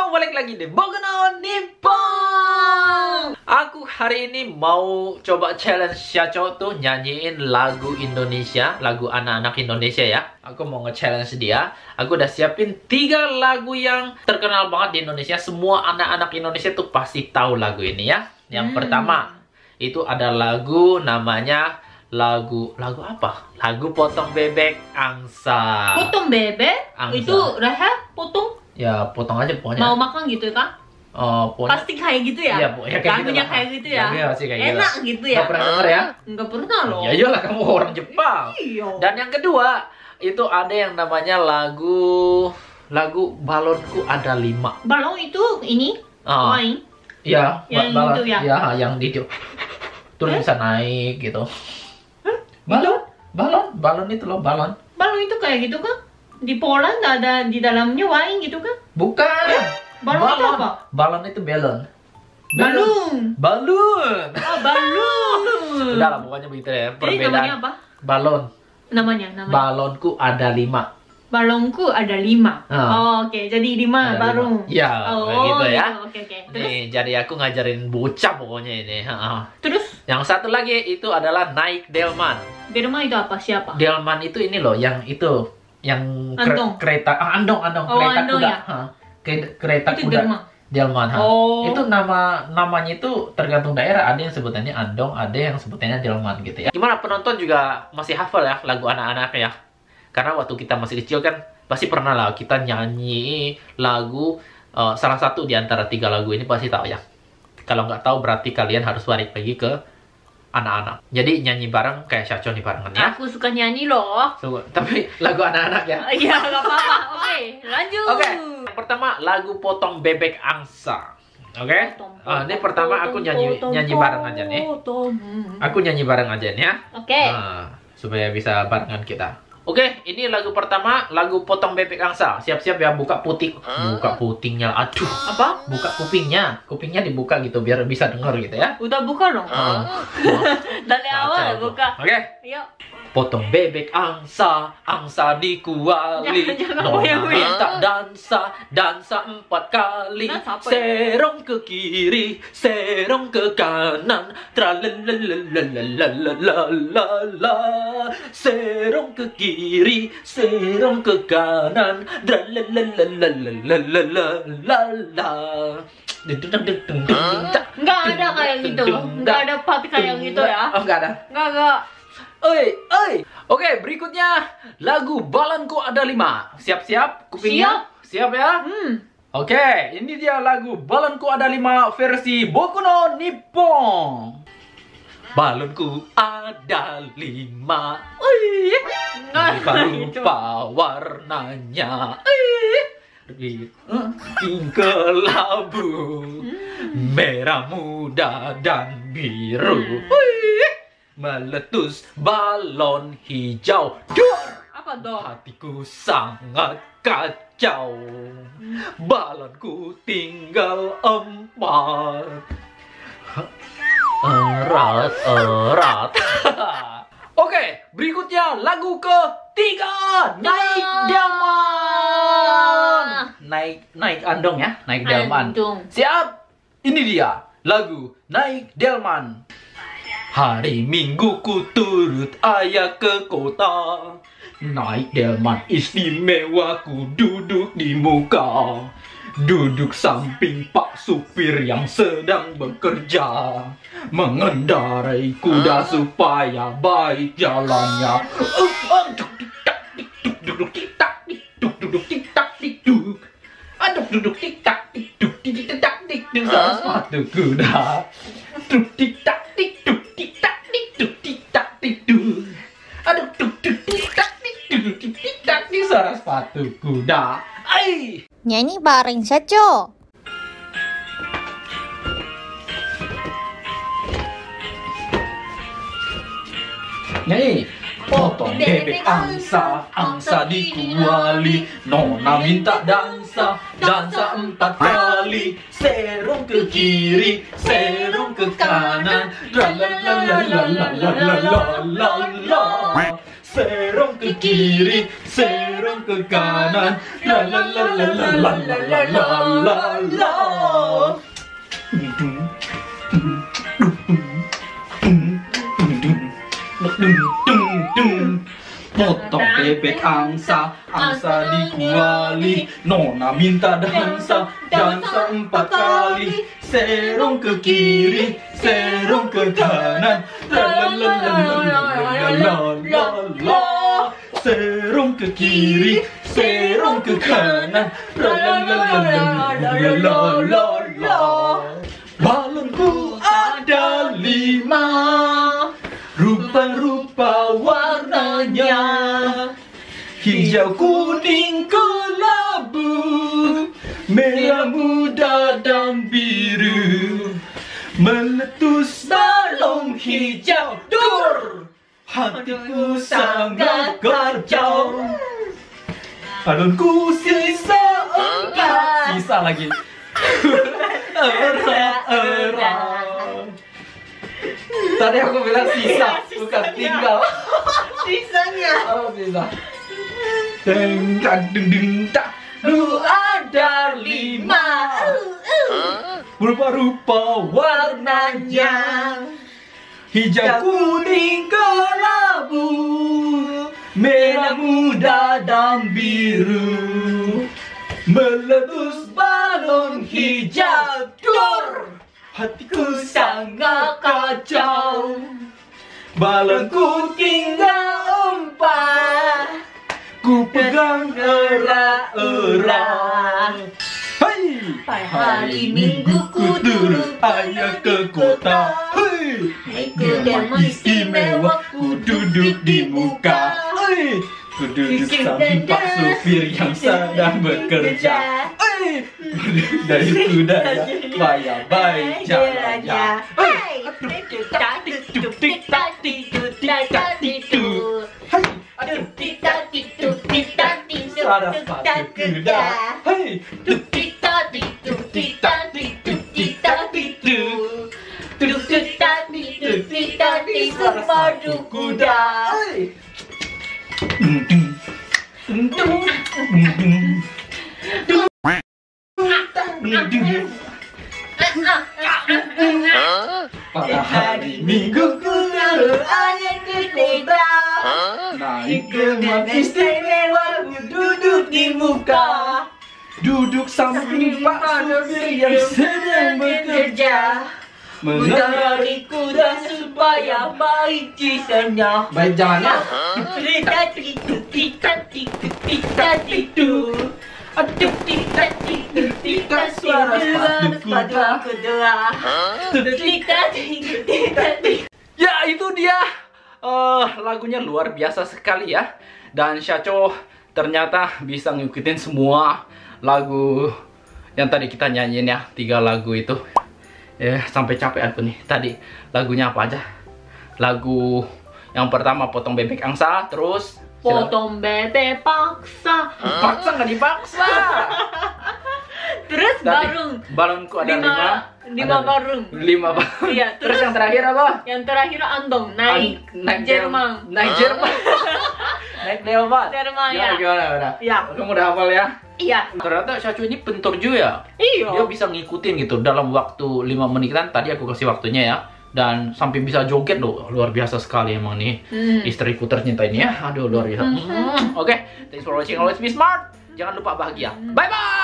balik lagi di Boku no Nippon. Aku hari ini mau coba challenge Syacho tuh nyanyiin lagu Indonesia, lagu anak-anak Indonesia ya. Aku mau nge-challenge dia. Aku udah siapin 3 lagu yang terkenal banget di Indonesia. Semua anak-anak Indonesia tuh pasti tahu lagu ini ya. Yang pertama itu ada lagu namanya lagu apa? Lagu Potong Bebek Angsa. Potong bebek? Angsa. Itu Rehat potong? Ya potong aja pokoknya. Mau makan gitu kan? Pasti kayak gitu ya? Iya, ya kayak gitu lah. Kayak gitu ya? Iya, pasti kayak enak gitu ya? Gak pernah denger ya? Nggak pernah loh. Ya iyalah, kamu orang Jepang. Iya. Dan yang kedua, itu ada yang namanya lagu Balonku Ada 5. Balon itu ini? Wine? Iya, yang balon. itu ya? Iya, yang di terus bisa naik gitu. Balon itu loh, balon. Balon itu kayak gitu kan? Di Poland ada di dalamnya wine gitu kan? Bukan. Balon itu apa? Balon itu balon. Balon. Balon. Oh, balon. Udah lah, pokoknya begitu ya. Jadi namanya apa? Balon. Namanya. Balonku ada 5. Balonku ada 5. Oh, oke. Jadi 5 balon. Iya, gitu ya. Oke. Nih, jadi aku ngajarin bocah pokoknya ini. Terus? Yang satu lagi itu adalah naik delman. Delman itu apa? Siapa? Delman itu ini loh, yang itu, yang kereta. Andong, kereta andong kuda. Ya? Kereta itu kuda. Delman. Itu namanya itu tergantung daerah. Ada yang sebutannya andong, ada yang sebutannya delman gitu ya. Gimana, penonton juga masih hafal ya lagu anak-anak ya? Karena waktu kita masih kecil kan pasti pernah lah kita nyanyi lagu salah satu di antara 3 lagu ini pasti tahu ya. Kalau nggak tahu berarti kalian harus balik lagi ke anak-anak. Jadi nyanyi bareng kayak Syacho nih barengan ya. Aku suka nyanyi loh. Tapi lagu anak-anak ya. Iya, nggak apa-apa. Oke, lanjut. Oke. Yang pertama lagu Potong Bebek Angsa. Oke. Ini pertama aku nyanyi bareng aja nih. Aku nyanyi bareng aja nih ya. Oke. Supaya bisa barengan kita. Oke, ini lagu pertama, lagu Potong Bebek Angsa. Siap-siap ya, buka puting. Buka putingnya, aduh. Apa? Buka kupingnya. Kupingnya dibuka gitu, biar bisa denger gitu ya. Udah buka dong. Dari awal buka. Oke. Yuk. Potong bebek angsa, angsa dikuali. Nona minta dansa 4 kali. Serong ke kiri, serong ke kanan. Tralalalalalalala. Serong ke kiri, serong ke kanan. Tralalalalalalala. Nggak ada kayak gitu. Nggak ada part kayak gitu ya. Oh, nggak ada. Nggak. Oi. Oke, berikutnya lagu Balonku Ada 5. Siap-siap kupingnya? Siap ya? Oke, ini dia lagu Balonku Ada 5 versi Boku no Nippon. Balonku ada 5. Lupa warnanya. Pink kelabu, merah muda dan biru. Meletus balon hijau. Dor! Apa dong? Hatiku sangat kacau. Balonku tinggal 4. Erat. Oke, berikutnya lagu ketiga, Naik Delman. Naik andong ya, Naik Delman. Siap? Ini dia lagu Naik Delman. Hari Minggu ku turut ayah ke kota. Naik delman istimewa, ku duduk di muka. Duduk samping pak supir yang sedang bekerja. Mengendarai kuda supaya baik jalannya. Duduk tik-tak, duduk tik-tak, duduk. Aduk duduk tik-tak, duduk tik-tak, duduk. Salah sepatu kuda. Duduk tik-tak, duduk. Aduh, tik-tak di suara sepatu kuda. Nyanyi bareng Syacho. Nyanyi. Potong bebek angsa, angsa dikuali. Nona minta dansa 4 kali. Serong ke kiri, serong ke kanan. Lalalalalalalalalala. serong ke kiri, serong ke kanan. La la la la la la la la la la. Potong bebek angsa, angsa dikuali. Nona minta dansa, dansa 4 kali. Serong ke kiri, serong ke kanan. La la la la la la la la. Serong ke kiri, serong ke kanan. La la la la la la la la. Balonku ada 5, rupa-rupa warnanya, hijau, kuning, kelabu, merah muda dan biru. Meletus balon hijau, dur, hatiku sangat kacau. Balonku sisa 4, sisa lagi. Tadi aku bilang sisa, bukan tinggal. Sisanya. Oh, sisa. Deng deng deng deng tak. Lu ada 5, rupa-rupa warnanya, hijau, kuning, kelabu, merah muda dan biru. Meletus balon hijau, dur, hatiku sangat kacau. Balonku tinggal 4, ku pegang erat-erat. Hai, hari Minggu ku turun ayah ke kota. Hai, memang istimewa ku duduk di muka. Hai, ku duduk samping Pak Supir yang sedang bekerja. Dari kudanya, baik jalannya. Suara sepatu kuda. Sepatu kuda. Pada hari Minggu ku ayah ke kota, naik dengan istimewa ku duduk di muka, duduk samping Pak Supir yang sedang bekerja, mengendarai kuda supaya baik jisannya. Baik jalannya. Suara sepatu kuda. Ya, itu dia. Lagunya luar biasa sekali ya. Dan Syaco ternyata bisa ngikutin semua lagu yang tadi kita nyanyiin ya. 3 lagu itu. Sampai capek aku nih. Tadi lagunya apa aja? Lagu yang pertama Potong Bebek Angsa, terus Potong bebek paksa. Paksa nggak dipaksa. Terus balonku ada 5 barung. 5 balon. Iya, Terus yang terakhir apa? Yang terakhir Andong naik Jerman. Naik Jerman. Naik Jerman. Ya. Gimana? Ya. Kamu udah hafal ya? Iya. Ternyata Syaco ini pentur juga ya. Iya. Dia bisa ngikutin gitu dalam waktu 5 menitan. Tadi aku kasih waktunya ya. Dan sampai bisa joget loh. Luar biasa sekali emang nih. Istriku tercinta ini ya. Aduh, luar biasa. Oke. Thanks for watching. Always be smart. Jangan lupa bahagia. Bye-bye.